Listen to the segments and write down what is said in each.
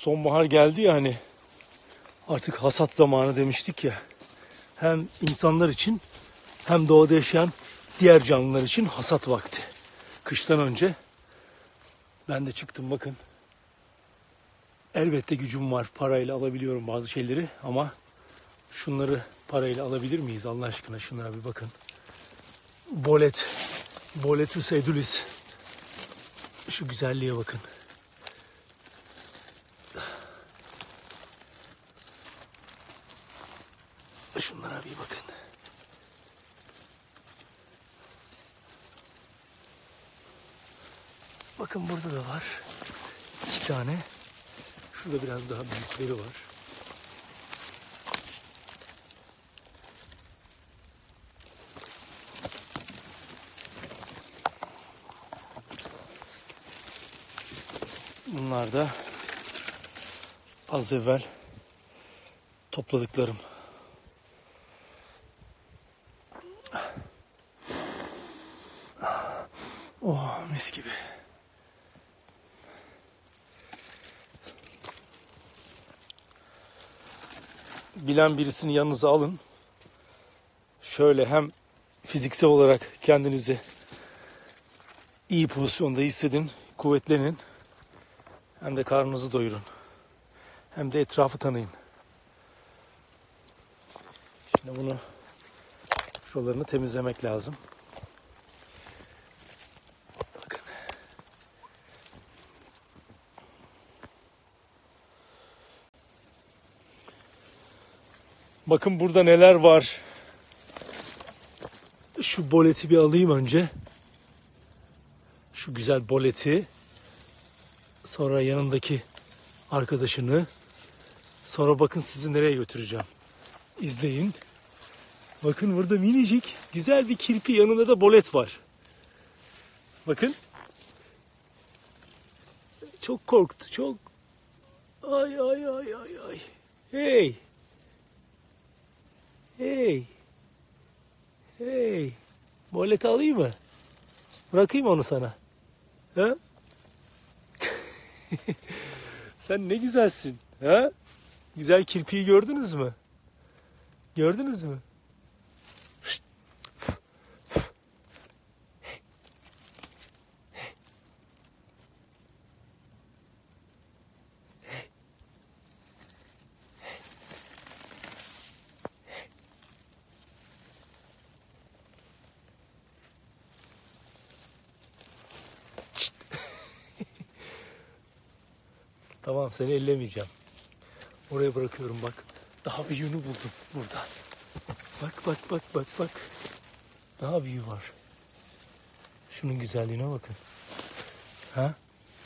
Sonbahar geldi ya, hani artık hasat zamanı demiştik ya. Hem insanlar için hem doğada yaşayan diğer canlılar için hasat vakti. Kıştan önce ben de çıktım, bakın. Elbette gücüm var, parayla alabiliyorum bazı şeyleri ama şunları parayla alabilir miyiz Allah aşkına? Şunlara bir bakın. Boletus edulis. Şu güzelliğe bakın. Şunlara bir bakın. Bakın burada da var. 2 tane. Şurada biraz daha büyükleri var. Bunlar da az evvel topladıklarım. Oh, mis gibi. Bilen birisini yanınıza alın. Şöyle hem fiziksel olarak kendinizi iyi pozisyonda hissedin, kuvvetlenin. Hem de karnınızı doyurun. Hem de etrafı tanıyın. Şimdi bunu, şuralarını temizlemek lazım. Bakın. Bakın burada neler var. Şu boleti bir alayım önce. Şu güzel boleti. Sonra yanındaki arkadaşını. Sonra bakın sizi nereye götüreceğim. İzleyin. Bakın burada minicik güzel bir kirpi, yanında da bolet var. Bakın. Çok korktu, çok. Ay ay ay ay ay. Hey. Hey. Hey. Boleti alayım mı? Bırakayım onu sana. Ha? Sen ne güzelsin. Ha? Güzel kirpiyi gördünüz mü? Gördünüz mü? Tamam, seni ellemeyeceğim. Oraya bırakıyorum bak. Daha büyüğünü buldum burada. Bak bak bak bak bak. Daha büyüğü var. Şunun güzelliğine bakın. Ha?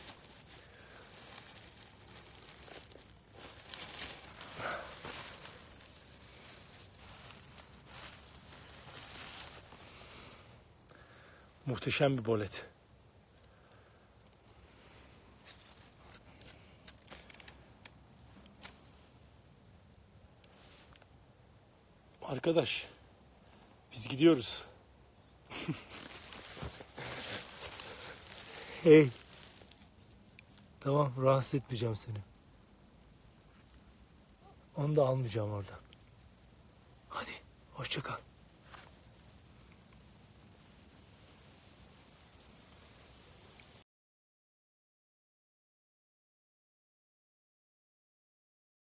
Muhteşem bir bolet. Arkadaş, biz gidiyoruz. Hey. Tamam, rahatsız etmeyeceğim seni. Onu da almayacağım oradan. Hadi, hoşça kal.